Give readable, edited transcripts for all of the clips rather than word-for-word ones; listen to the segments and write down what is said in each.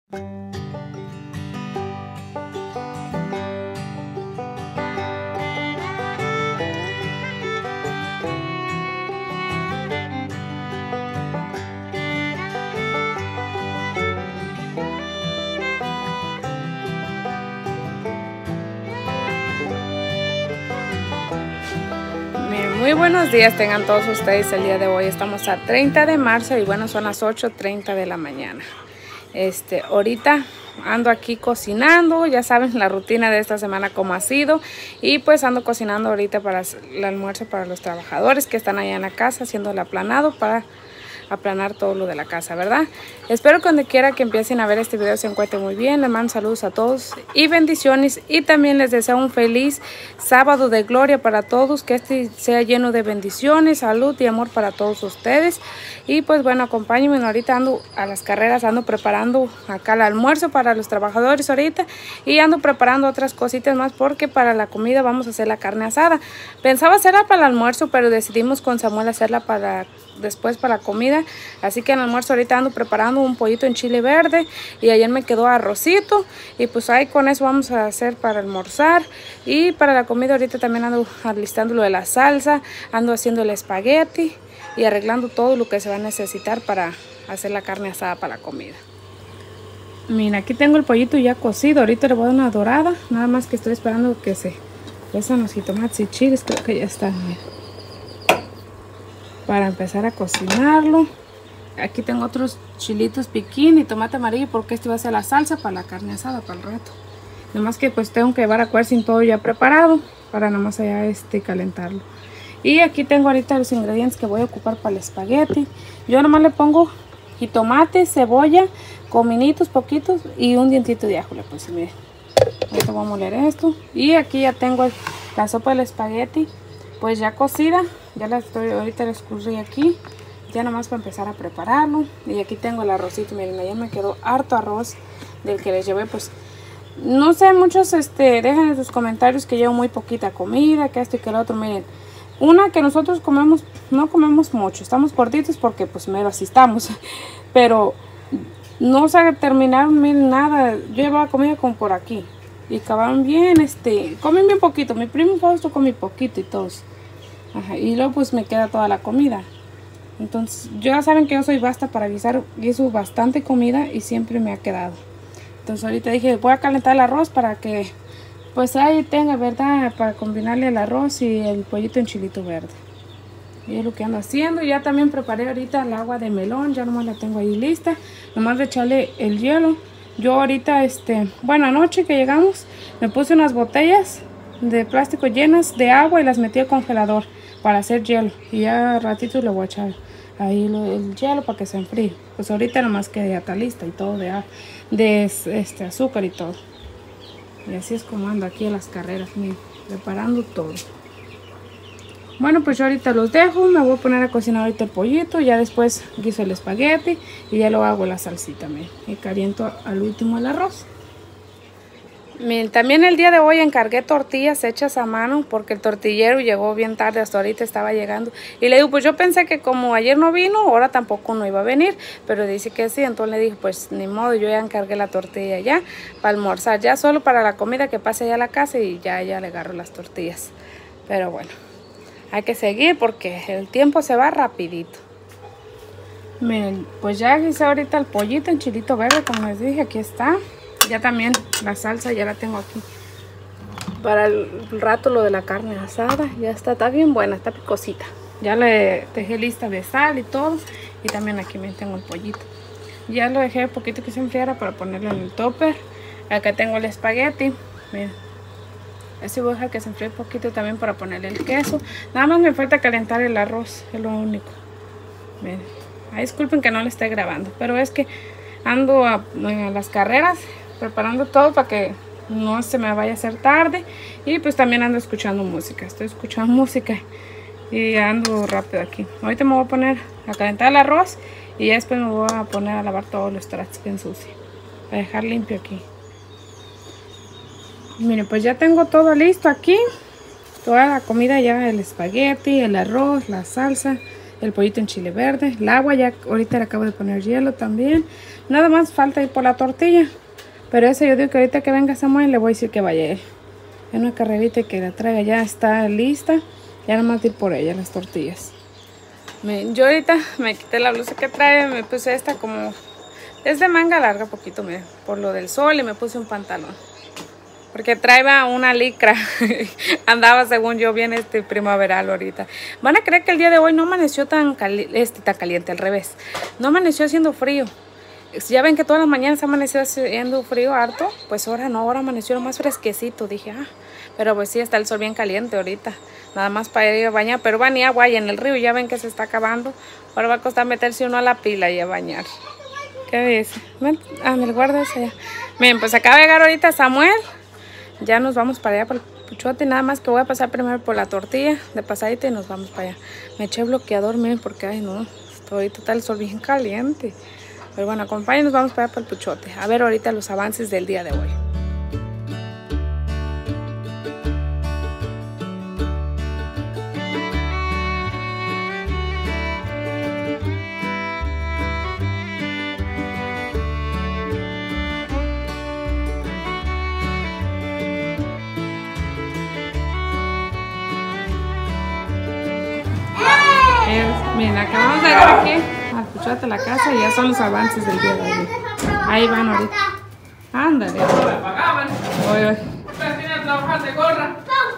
Muy buenos días tengan todos ustedes. El día de hoy estamos a 30 de marzo y bueno, son las 8:30 de la mañana. Ahorita ando aquí cocinando, ya saben la rutina de esta semana como ha sido, y pues ando cocinando ahorita para el almuerzo para los trabajadores que están allá en la casa haciendo el aplanado para aplanar todo lo de la casa, ¿verdad? Espero que donde quiera que empiecen a ver este video se encuentren muy bien. Les mando saludos a todos y bendiciones, y también les deseo un feliz sábado de gloria para todos, que sea lleno de bendiciones, salud y amor para todos ustedes. Y pues bueno, acompáñenme, ahorita ando a las carreras, ando preparando acá el almuerzo para los trabajadores ahorita, y ando preparando otras cositas más porque para la comida vamos a hacer la carne asada. Pensaba hacerla para el almuerzo, pero decidimos con Samuel hacerla para después para la comida. Así que en el almuerzo ahorita ando preparando un pollito en chile verde, y ayer me quedó arrocito, y pues ahí con eso vamos a hacer para almorzar. Y para la comida ahorita también ando alistando lo de la salsa, ando haciendo el espagueti y arreglando todo lo que se va a necesitar para hacer la carne asada para la comida. Mira, aquí tengo el pollito ya cocido, ahorita le voy a dar una dorada, nada más que estoy esperando que se pesan los jitomates y chiles, creo que ya están, mira, para empezar a cocinarlo. Aquí tengo otros chilitos piquín y tomate amarillo porque este va a ser la salsa para la carne asada para el rato. Nomás que pues tengo que llevar a cuercin todo ya preparado para nomás allá calentarlo. Y aquí tengo ahorita los ingredientes que voy a ocupar para el espagueti. Yo nomás le pongo jitomate, cebolla, cominitos poquitos y un dientito de ajo. Pues miren, ahorita voy a moler esto. Y aquí ya tengo la sopa del espagueti pues ya cocida, ya la estoy, ahorita la escurrí aquí, ya nomás para empezar a prepararlo. Y aquí tengo el arrocito, miren, ayer me quedó harto arroz del que les llevé, pues no sé, muchos dejen en sus comentarios que llevo muy poquita comida, que esto y que lo otro. Miren, una que nosotros comemos, no comemos mucho, estamos cortitos porque pues mero así estamos, pero no se terminaron, miren, nada, yo llevaba comida como por aquí. Y acabaron bien, comen bien poquito. Mi primo Fausto come poquito y todos. Ajá, y luego pues me queda toda la comida. Entonces, ya saben que yo soy basta para guisar. Guiso bastante comida y siempre me ha quedado. Entonces ahorita dije, voy a calentar el arroz para que pues ahí tenga, ¿verdad? Para combinarle el arroz y el pollito en chilito verde. Y es lo que ando haciendo. Ya también preparé ahorita el agua de melón. Ya nomás la tengo ahí lista. Nomás de echarle el hielo. Yo ahorita, bueno, anoche que llegamos, me puse unas botellas de plástico llenas de agua y las metí al congelador para hacer hielo. Y ya ratito le voy a echar ahí el hielo para que se enfríe. Pues ahorita nomás que ya está lista y todo de azúcar y todo. Y así es como ando aquí en las carreras, miren, preparando todo. Bueno, pues yo ahorita los dejo, me voy a poner a cocinar ahorita el pollito, ya después guiso el espagueti y ya lo hago la salsita, miren, y caliento al último el arroz. Miren, también el día de hoy encargué tortillas hechas a mano porque el tortillero llegó bien tarde, hasta ahorita estaba llegando. Y le digo, pues yo pensé que como ayer no vino, ahora tampoco no iba a venir, pero dice que sí, entonces le dije, pues ni modo, yo ya encargué la tortilla ya para almorzar, ya solo para la comida que pase allá a la casa y ya le agarro las tortillas. Pero bueno, hay que seguir porque el tiempo se va rapidito. Miren, pues ya hice ahorita el pollito en chilito verde, como les dije, aquí está. Ya también la salsa ya la tengo aquí para el rato, lo de la carne asada. Ya está bien buena, está picosita. Ya le dejé lista de sal y todo. Y también aquí me tengo el pollito. Ya lo dejé un poquito que se enfriara para ponerlo en el topper. Acá tengo el espagueti. Miren, así voy a dejar que se enfríe un poquito también para ponerle el queso. Nada más me falta calentar el arroz, es lo único. Miren, ay, disculpen que no le esté grabando, pero es que ando a las carreras preparando todo para que no se me vaya a hacer tarde. Y pues también ando escuchando música, estoy escuchando música y ando rápido aquí. Ahorita me voy a poner a calentar el arroz y ya después me voy a poner a lavar todos los trastes que ensucie para dejar limpio aquí. Miren, pues ya tengo todo listo aquí, toda la comida ya, el espagueti, el arroz, la salsa, el pollito en chile verde, el agua, ya ahorita le acabo de poner hielo también. Nada más falta ir por la tortilla. Pero eso yo digo que ahorita que venga Samuel le voy a decir que vaya él. En una carrerita que la traiga, ya está lista. Ya nada más ir por ella, las tortillas. Yo ahorita me quité la blusa que trae, me puse esta como... Es de manga larga poquito, miren, por lo del sol, y me puse un pantalón. Porque traía una licra. Andaba según yo bien primaveral ahorita. Van a creer que el día de hoy no amaneció tan caliente, al revés. No amaneció haciendo frío. Ya ven que todas las mañanas amaneció haciendo frío harto. Pues ahora no, ahora amaneció más fresquecito. Dije, pero pues sí, está el sol bien caliente ahorita. Nada más para ir a bañar. Pero va ni agua y en el río, ya ven que se está acabando. Ahora va a costar meterse uno a la pila y a bañar. ¿Qué dice? Me lo guardo ese allá. Miren, pues acaba de llegar ahorita Samuel. Ya nos vamos para allá, para el puchote. Nada más que voy a pasar primero por la tortilla de pasadita y nos vamos para allá. Me eché bloqueador, miren, porque, ay no, ahorita está el sol bien caliente. Pero bueno, acompáñenos, vamos para allá, para el puchote. A ver ahorita los avances del día de hoy. Miren, acabamos de llegar aquí al puchote de la casa y ya son los avances del día de hoy. Ahí van ahorita. Ándale. Hoy. Viene a trabajar de gorra.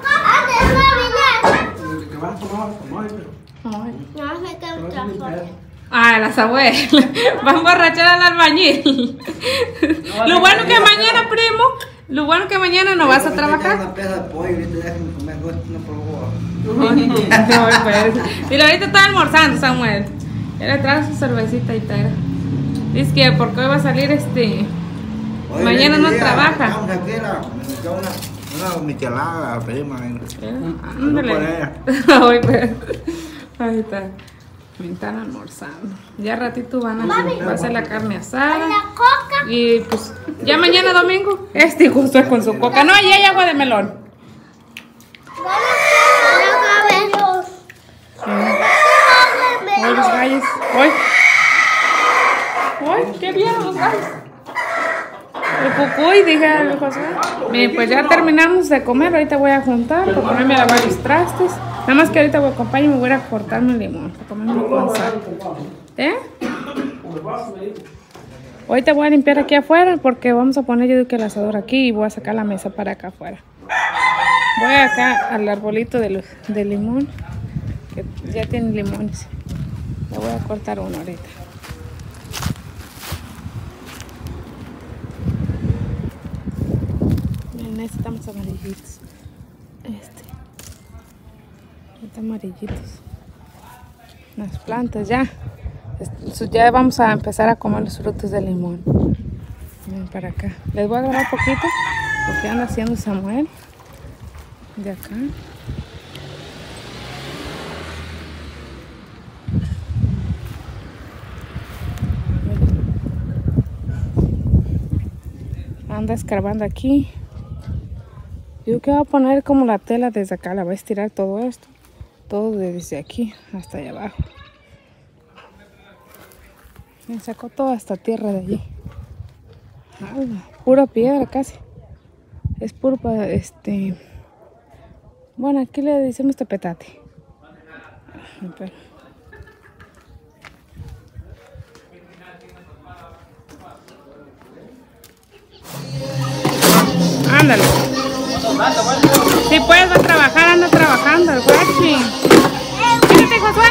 Las abuelas. Van a emborrachar al albañil. Lo bueno que mañana, primo. Lo bueno que mañana no vas a trabajar. Mira, ahorita está almorzando Samuel. Él le trae su cervecita y tal. Dice que porque hoy va a salir mañana no trabaja. Una michelada, prima. Ahí está. Me están almorzando. Ya ratito va a hacer la carne asada. Y pues ya mañana domingo. Justo con su coca. No, ahí hay agua de melón. Hoy los gallos. Hoy, qué bien los gallos. El cucuy, dije a José. Pues ya terminamos de comer. Ahorita voy a juntar para ponerme a lavar los trastes. Nada más que ahorita voy a acompañar y me voy a cortarme un limón para comerme con sal. Ahorita voy a limpiar aquí afuera porque vamos a poner yo digo que el asador aquí y voy a sacar la mesa para acá afuera. Voy acá al arbolito de limón, que ya tiene limones. Le voy a cortar uno ahorita. Miren, necesitamos amarillitos. Está amarillitos. Las plantas ya. Ya vamos a empezar a comer los frutos de limón. Miren para acá. Les voy a agarrar poquito porque anda haciendo Samuel. De acá. Anda escarbando aquí. Yo que voy a poner como la tela desde acá. La voy a estirar todo esto. Todo desde aquí hasta allá abajo. Me sacó toda esta tierra de allí. Pura piedra casi. Es puro para Bueno, aquí le decimos tepetate. Ándale. Si puedes, va a trabajar, anda trabajando el guachi. Fíjate, Josué.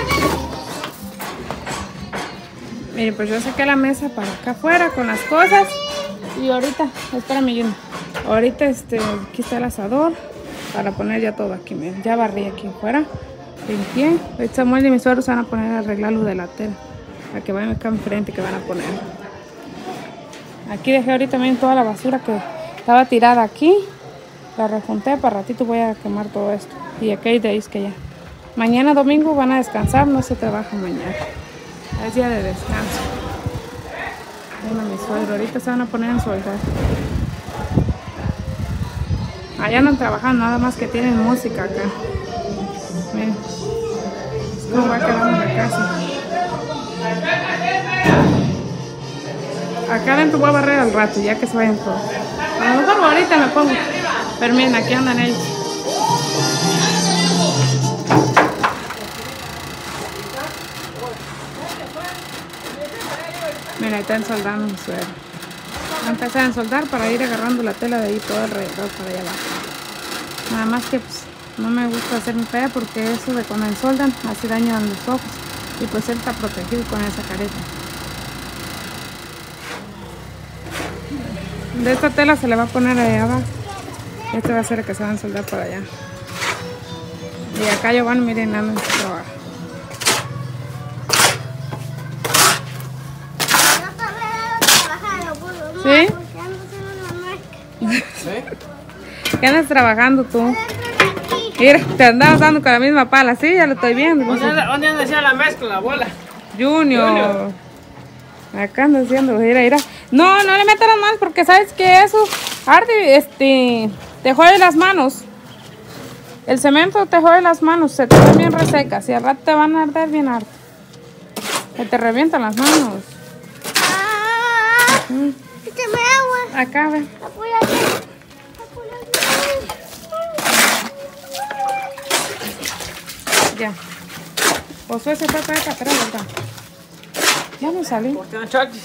Miren, pues yo saqué la mesa para acá afuera con las cosas. Y ahorita, espérame, Yuna. Ahorita aquí está el asador para poner ya todo aquí. Miren, ya barrí aquí afuera. Limpié. Ahorita Samuel y mis suegros van a poner a arreglar lo de la tela. Para que vayan acá enfrente que van a poner. Aquí dejé ahorita también toda la basura que estaba tirada aquí. La rejunté, para ratito voy a quemar todo esto. Y aquí hay de ahí que ya. Mañana domingo van a descansar, no se trabaja mañana. Es día de descanso. Bueno, mi suegro, ahorita se van a poner en soldar. Allá andan trabajando, nada más que tienen música acá. Miren, cómo va quedando la casa. Acá adentro voy a barrer al rato, ya que se vayan todos. A lo mejor ahorita me pongo. Pero miren, aquí andan ellos. Mira, ahí están soldando mi suelo. Voy a empezar a ensoldar para ir agarrando la tela de ahí todo alrededor para allá abajo. Nada más que pues no me gusta hacer mi pega porque eso de cuando ensoldan hace daño a los ojos. Y pues él está protegido con esa careta. De esta tela se le va a poner allá abajo. Este va a ser el que se va a ensoldar para allá. Y acá Giovanni, miren, anda en su trabajo. ¿Sí? ¿Qué andas trabajando tú? Mira, te andabas dando con la misma pala, sí, ya lo estoy viendo. ¿Dónde anda haciendo la mezcla, la bola? Junior. Acá anda haciendo, mira. No, no le metas las manos porque sabes que eso arde, te jode las manos. El cemento te jode las manos, se te ven bien resecas y al rato te van a arder bien harto. Que te revientan las manos. Agua. Acá, ven. Ya. Josué se fue para atrás, ¿verdad? Ya no salí. ¿Por qué no chaches?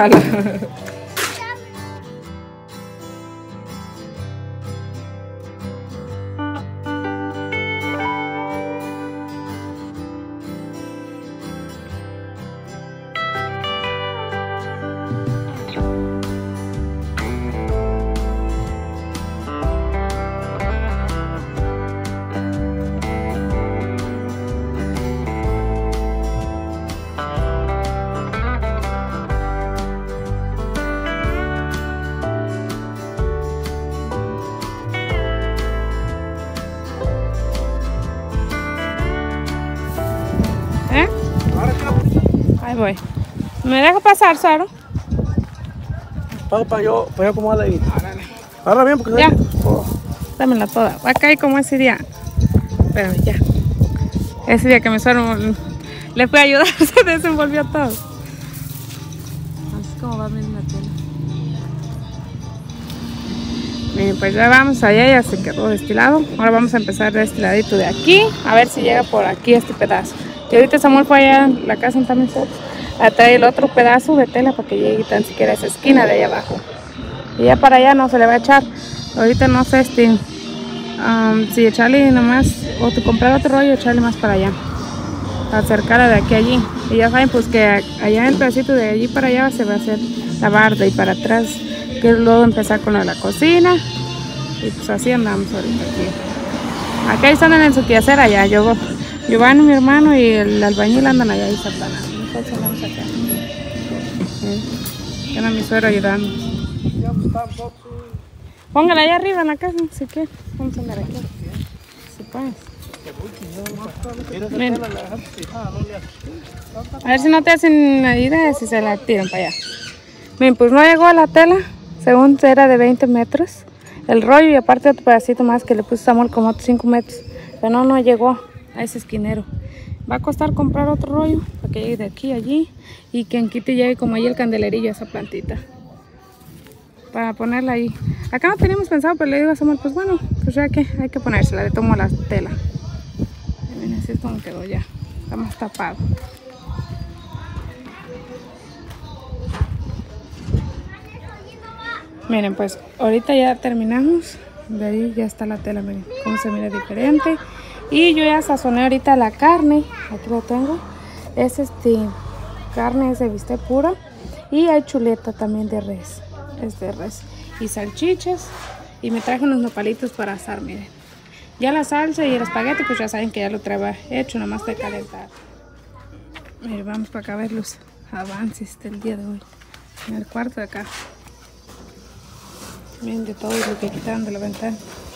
Ahí voy. ¿Me deja pasar, Saro? Para yo acomodarla ahí. Agarra bien porque... Ya. Dámela toda. Va a caer como ese día. Pero ya. Ese día que mi suegro le fue a ayudar, se desenvolvió todo. Así como va bien la tela. Miren, pues ya vamos allá, ya se quedó destilado. Ahora vamos a empezar de este ladito de aquí. A ver si llega por aquí este pedazo. Y ahorita Samuel fue allá en la casa también a traer el otro pedazo de tela para que llegue tan siquiera a esa esquina de allá abajo. Y ya para allá no se le va a echar. Ahorita no sé si echarle nomás o comprar otro rollo, echarle más para allá. Acercarla de aquí a allí. Y ya saben pues que allá en el pedacito de allí para allá se va a hacer la barda y para atrás que luego empezar con la cocina. Y pues así andamos ahorita aquí. Acá están en su quehacer allá. Giovanni, mi hermano, y el albañil andan allá y zaplanando. Nosotros andamos acá. Queda mi suegro ayudando. Póngala allá arriba en la casa, si quiere. Vamos a andar aquí. Si puedes. A ver si no te hacen idea si se la tiran para allá. Miren, pues no llegó a la tela. Según era de 20 metros. El rollo y aparte otro pedacito más que le puso Samuel como otros 5 metros. Pero no llegó a ese esquinero. Va a costar comprar otro rollo para que llegue de aquí a allí y que en Kitty llegue como ahí el candelerillo a esa plantita para ponerla ahí. Acá no teníamos pensado, pero le digo a Samuel, pues bueno, pues ya que hay que ponérsela, le tomo la tela. Miren, así es como quedó ya, está más tapado. Miren, pues ahorita ya terminamos, de ahí ya está la tela, miren cómo se mira diferente. Y yo ya sazoné ahorita la carne, aquí lo tengo, es carne de bistec puro y hay chuleta también de res, es de res y salchichas y me traje unos nopalitos para asar, miren. Ya la salsa y el espagueti pues ya saben que ya lo traía hecho, nada más de calentar. Miren, vamos para acá a ver los avances del día de hoy, en el cuarto de acá. Miren de todo lo que quitaron de la ventana.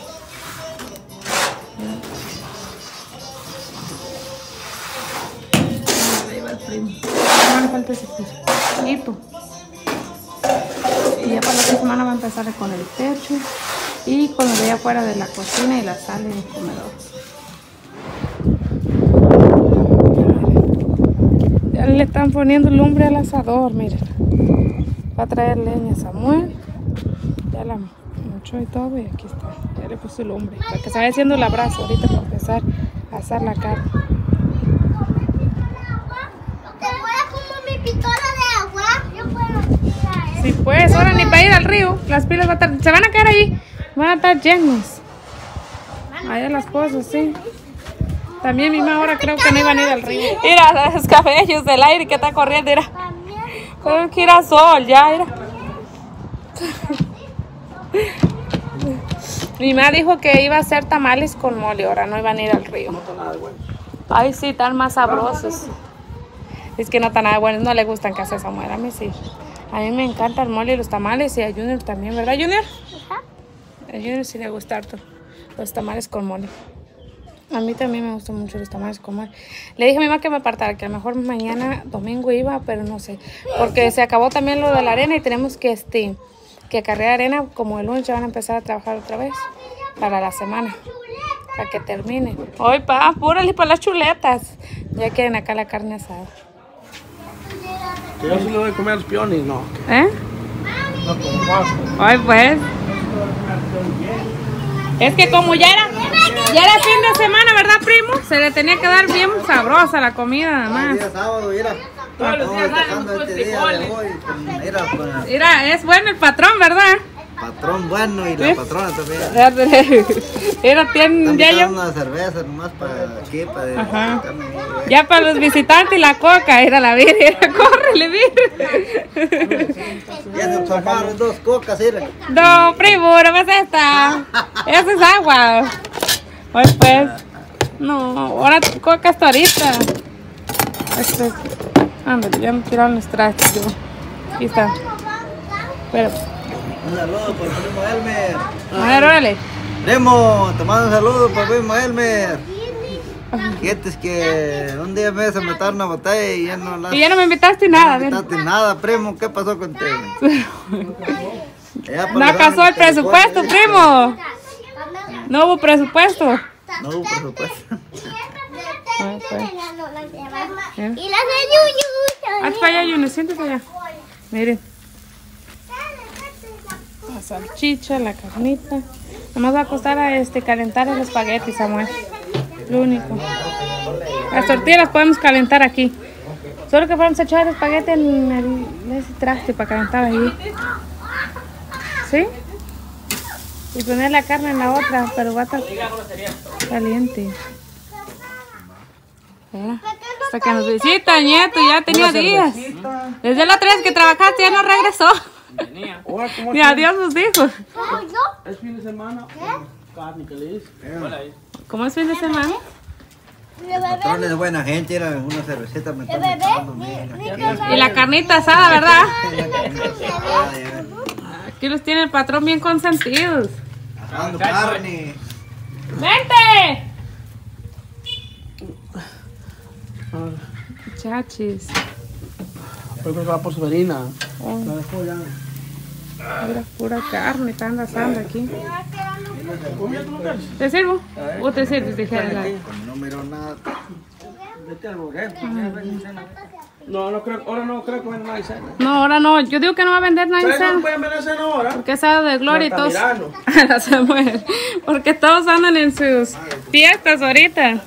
Me falta ese piso. Y ya para la otra semana va a empezar con el techo y con lo de allá afuera de la cocina y la sala y el comedor. Ya le están poniendo lumbre al asador, miren. Va a traer leña Samuel. Ya la mochó y todo, y aquí está. Ya le puse lumbre para que se vaya haciendo la brasa ahorita para empezar a asar la carne. Sí, pues, ahora ni para ir al río. Las pilas se van a quedar ahí. Van a estar llenos. Allá las cosas, sí. También mi mamá ahora creo que no iban a ir al río. Mira los cabellos del aire que está corriendo, mira. Con girasol, ya, mira. Mi mamá dijo que iba a hacer tamales con mole, ahora no iban a ir al río. Ay, sí, están más sabrosos. Es que no están nada buenos, no le gustan que hace Samuel, a mí sí. A mí me encanta el mole y los tamales, y a Junior también, ¿verdad, Junior? Ajá. A Junior sí le gusta harto los tamales con mole. A mí también me gustan mucho los tamales con mole. Le dije a mi mamá que me apartara, que a lo mejor mañana domingo iba, pero no sé. Porque se acabó también lo de la arena y tenemos que cargar arena. Como el lunes ya van a empezar a trabajar otra vez para la semana, para que termine. Hoy, pa, apúrale para las chuletas. Ya quieren acá la carne asada. Yo sí le doy a comer a los piones, no. ¿Eh? No como pasta. Ay, pues. Es que como ya era fin de semana, ¿verdad, primo? Se le tenía que dar bien sabrosa la comida, nada más. El día sábado, mira. Todos los días Estamos este día de hoy. Mira, es bueno el patrón, ¿verdad? Patrón bueno y la patrona también. Mira, tienen ya yo. Una cerveza nomás para aquí, para Ajá. Ya para los visitantes y la coca, era la vir, córrele, vir. Ya se tomaron 2 cocas, mira. No, primo, no ves esta. Esa es agua. Pues, no, ahora coca hasta ahorita. Ándale, ya me tiraron los trastes. Aquí está. Pero. Un saludo por el primo Elmer. A ver, órale. Primo, te mando un saludo por el primo Elmer. Fíjate, es que un día me vas a meter una batalla y ya no la... Y ya no me invitaste nada, no me invitaste nada, primo. ¿Qué pasó contigo? No alcanzó el presupuesto, primo. No hubo presupuesto. No hubo presupuesto. Y la de Yuyu. Haz para allá, Yunes, siéntate allá. Miren. La salchicha, la carnita. Nomás va a costar calentar el espagueti, Samuel. Lo único. Las tortillas las podemos calentar aquí. Solo que podemos echar el espagueti en ese traste para calentar ahí. ¿Sí? Y poner la carne en la otra, pero va a estar caliente. Hasta que nos visita, nieto, ya tenía días. Desde la otra vez que trabajaste ya no regresó. Ni adiós nos dijo. Es fin de semana. Carne que le hice. ¿Cómo es fin de semana? El patrón es buena gente, era una cervecita me está metiendo. Y la carnita asada, ¿verdad? Aquí los tiene el patrón bien consentidos. Asando carne. ¡Vente! Chachis. Yo creo que va por su harina. Oh. La dejó ya. Mira, pura carne, están asando aquí. ¿Comía tú lo que es? ¿Te sirvo? ¿O te sirves? Dijera. No miró nada. Vete al burguero. No creo, ahora no creo que venda nada de cena. No, ahora no. Yo digo que no va a vender nada en ¿Sabes cómo cena. pueden vender cena ahora? Porque es sábado de gloria y todos. Altamirano. La Samuel. Porque todos andan en sus fiestas ahorita.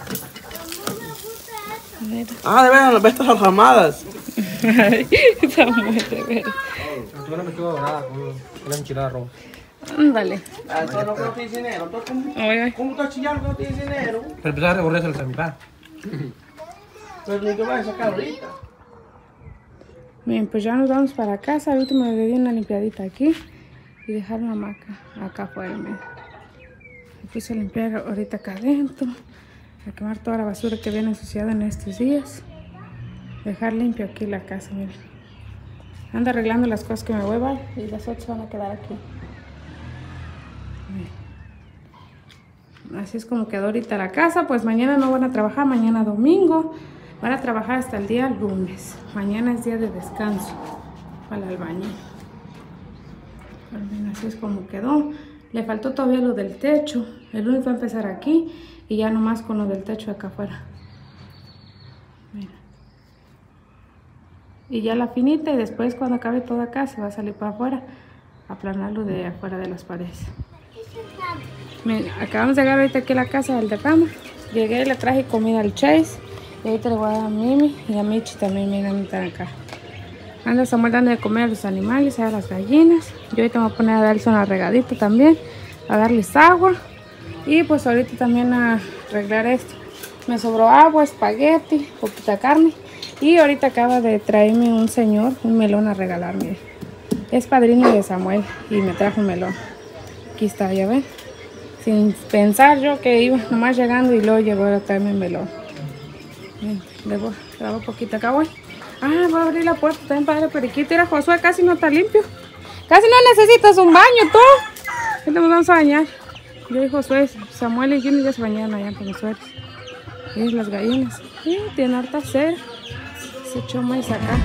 Ah, de veras, las bestas alramadas. Samuel, de veras. Yo no me quedo dorada con una enchilada roja. Ándale. Ah, eso no creo que tienes dinero. Oye. ¿Cómo estás chillando que no tienes dinero? Pero empezar a recorrerse a mi padre. Pero ni que vas a sacar ahorita. Bien, pues ya nos vamos para casa. Ahorita me le di una limpiadita aquí y dejar una hamaca acá afuera. Aquí se limpiar ahorita acá adentro. A quemar toda la basura que viene ensuciada en estos días. Dejar limpio aquí la casa, miren. Ando arreglando las cosas que me huevan y las otras van a quedar aquí. Así es como quedó ahorita la casa. Pues mañana no van a trabajar, mañana domingo. Van a trabajar hasta el día lunes. Mañana es día de descanso para el albañil. Así es como quedó. Le faltó todavía lo del techo. El lunes va a empezar aquí y ya nomás con lo del techo de acá afuera. Mira. y ya la finita, y después cuando acabe todo acá se va a salir para afuera, aplanarlo de afuera de las paredes. Miren, acabamos de llegar ahorita aquí a la casa del decano. Llegué y le traje comida al Chase, y ahorita le voy a dar a Mimi y a Michi también. Miren, están acá. Anda Samuel dando de comer a los animales, a las gallinas. Yo ahorita me voy a poner a darles una regadita también, a darles agua. Y pues ahorita también a arreglar esto. Me sobró agua, espagueti, poquita carne. Y ahorita acaba de traerme un señor un melón a regalarme. Es padrino de Samuel y me trajo un melón. Aquí está, ya ven. Sin pensar yo que iba nomás llegando y luego llegó a traerme un melón. Le voy a dar poquito acá, voy. Ah, voy a abrir la puerta también para el periquito. Mira, Josué casi no está limpio. Casi no necesitas un baño, tú. Ahorita nos vamos a bañar. Yo y Josué, Samuel y Junior ya se bañaron allá con los sueros. Y las gallinas. Tiene harta sed. Se echó maíz acá.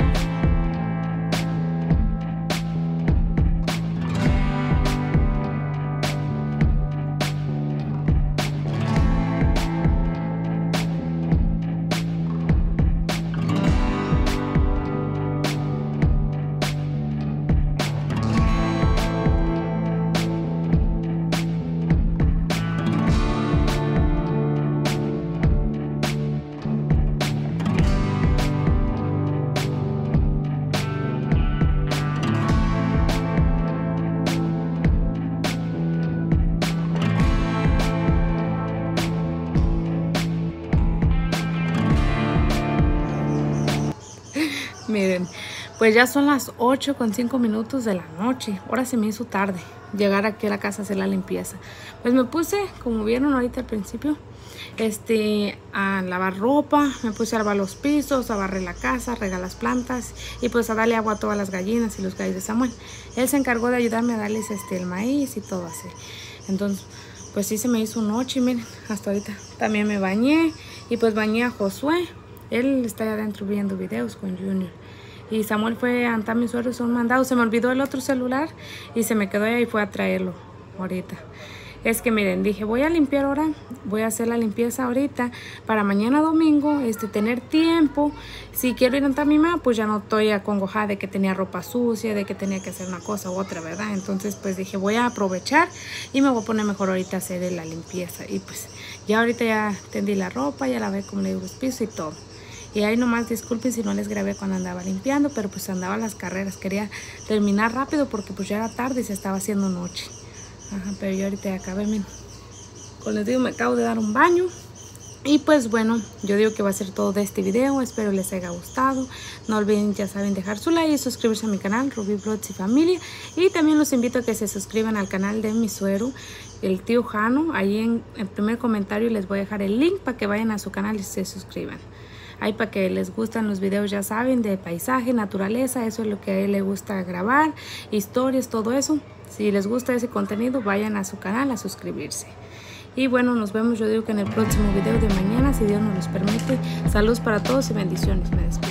Miren, pues ya son las 8:05 de la noche. Ahora se me hizo tarde llegar aquí a la casa a hacer la limpieza. Pues me puse, como vieron ahorita al principio, a lavar ropa, me puse a lavar los pisos, a barrer la casa, a regar las plantas y pues a darle agua a todas las gallinas y los gallos de Samuel. Él se encargó de ayudarme a darles el maíz y todo así. Entonces, pues sí se me hizo noche, miren, hasta ahorita. También me bañé y pues bañé a Josué. Él está allá adentro viendo videos con Junior. Y Samuel fue a andar mis sueros un mandado. Se me olvidó el otro celular y se me quedó allá y fue a traerlo ahorita. Es que miren, dije, voy a limpiar ahora, voy a hacer la limpieza ahorita para mañana domingo, tener tiempo. Si quiero ir a andar mi mamá, pues ya no estoy acongojada de que tenía ropa sucia, de que tenía que hacer una cosa u otra, ¿verdad? Entonces pues dije, voy a aprovechar y me voy a poner mejor ahorita a hacer la limpieza. Y pues ya ahorita ya tendí la ropa, ya lavé como le digo los pisos y todo. Y ahí nomás disculpen si no les grabé cuando andaba limpiando, pero pues andaba a las carreras. Quería terminar rápido porque pues ya era tarde y se estaba haciendo noche. Ajá, pero yo ahorita ya acabé, miren. Como les digo, me acabo de dar un baño. Y pues bueno, yo digo que va a ser todo de este video. Espero les haya gustado. No olviden, ya saben, dejar su like y suscribirse a mi canal, Ruby Vlogs y Familia. Y también los invito a que se suscriban al canal de mi suegro, el tío Jano. Ahí en el primer comentario les voy a dejar el link para que vayan a su canal y se suscriban. Ahí para que les gustan los videos, ya saben, de paisaje, naturaleza, eso es lo que a él le gusta grabar, historias, todo eso. Si les gusta ese contenido, vayan a su canal a suscribirse. Y bueno, nos vemos, yo digo que en el próximo video de mañana, si Dios nos los permite. Saludos para todos y bendiciones. Me despido.